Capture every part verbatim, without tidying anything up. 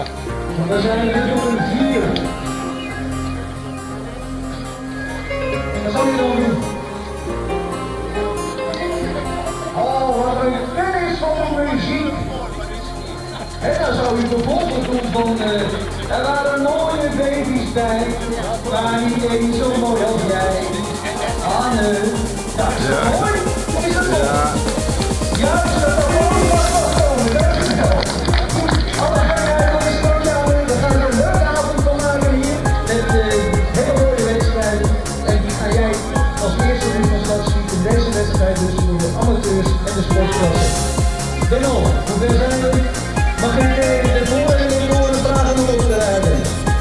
We zijn nu op een vier. Wat zal je dan doen? Oh, wat een finish van de muziek. En dan zou u bijvoorbeeld doen van, uh, er waren mooie baby's bij, maar niet eens zo mooi als jij. Anne, dat is ja. Mooi, is dat mooi? Ja. Juist, dat er mooi was komen, dat is wel. Alle vrijheid van de stad, we gaan er een leuke avond van maken hier, met uh, hele mooie wedstrijden. En die ga jij als eerste doen van Stadsviet in deze wedstrijd, dus voor de amateurs en de sportklasse. Benno, hoeveel zijn jullie? Mag ik de voor- en de voor- vragen om op te rijden?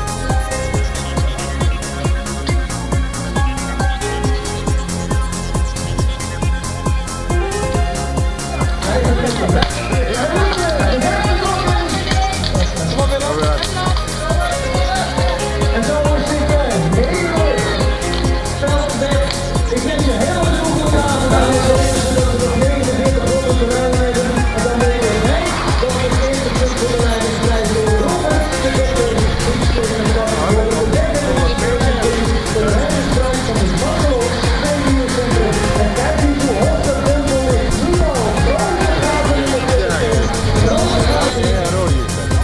En zo wordt het heel leuk. Veldweg. Ik wens je heel erg goed avond aan deze mensen dat we nog negenenveertig ronden te rijden hebben. En dan ben je mee. Dat we het eerste punt voor de leidingsprijs door Robben. De dokter is tegen de dag voor de ontdekker. De leidingsprijs van het Wakkelo Tweedierencentrum. En kijk eens hoe hoog dat tempo is. Nu al. Grote gaten in de tweede. Grote gaten in de tweede.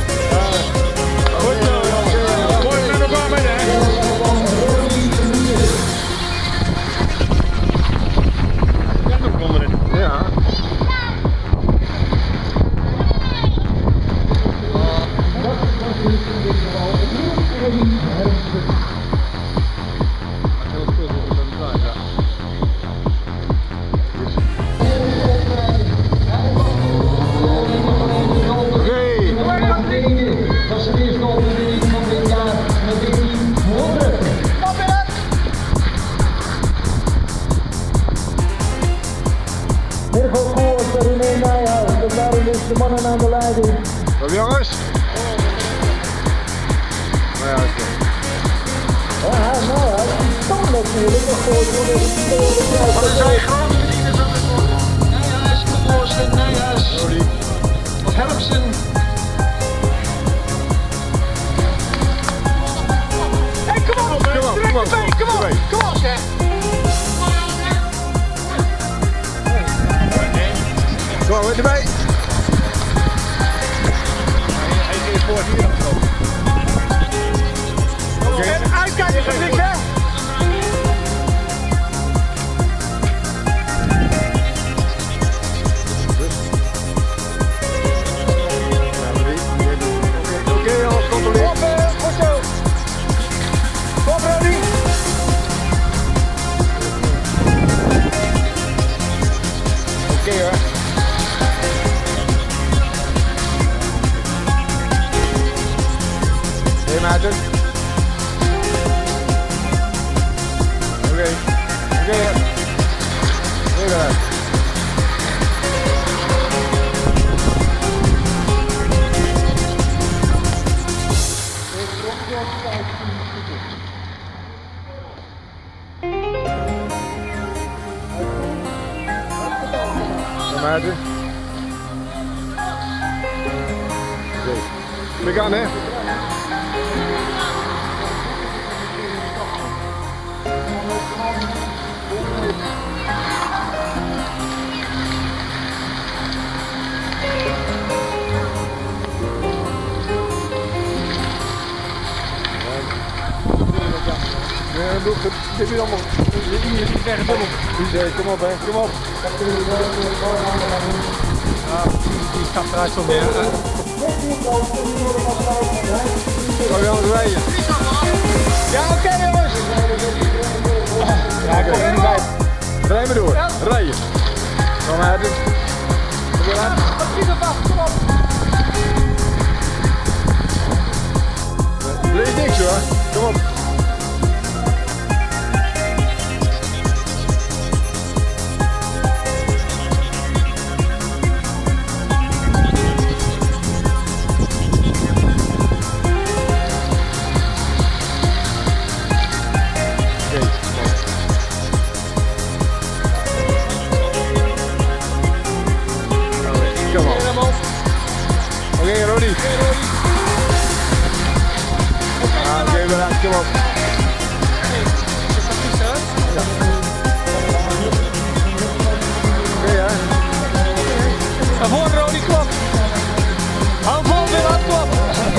De mannen aan de leiding. Kom jongens. Nou ja, oké. Ja, nou ja, dat natuurlijk nog voor Wat is hij groot? Nijhuis, Koolsen, Nijhuis. Of Helpsen. Hé, kom op, kom op, direct kom op, erbij, kom op, kom op zeg. Kom maar, erbij. Oké, en uitkijken van niks hè? Oké, alles controleer. Op, goed zo. Kom Brody. Oké hoor. Hey maatje. Oké. Oké. Even uit. Kom maatje. Oké. Klik aan hè. Ja, doe het. Dit is allemaal. Dit is niet weg. Kom op. Kom op, hè. Kom op. Ja, die stapt eruit zo meer. Kom je aan het rijden? Ja, oké okay, jongens. Ja, ik kom er niet bij. Rij maar door. Rijden. Kom maar. Kom maar. Kom op. Er is niks hoor. Kom op. Oké, Rodi. oké, we laten, kom op. Oké, ja. Naar voren, Rodi, klop. Hou vol, Willem, klop.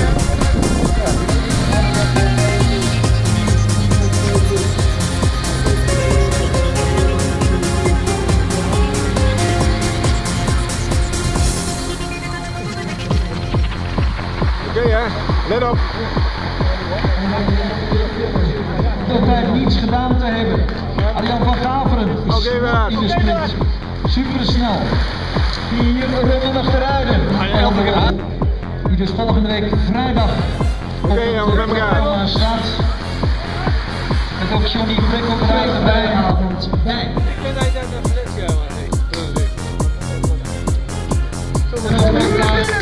Oké, ja. Let op. Dat blijkt niets gedaan te hebben. Arjan van Gaveren is Oké, we in de sprint. Super snel. Hier Ruben achteruiten. Die dus volgende week vrijdag op Oké, jongens, met het elkaar. programma staat. Met ook Johnny Prikkeldraad erbij. Avond bij. Ik ben daar net naar Valencia, maar nee. De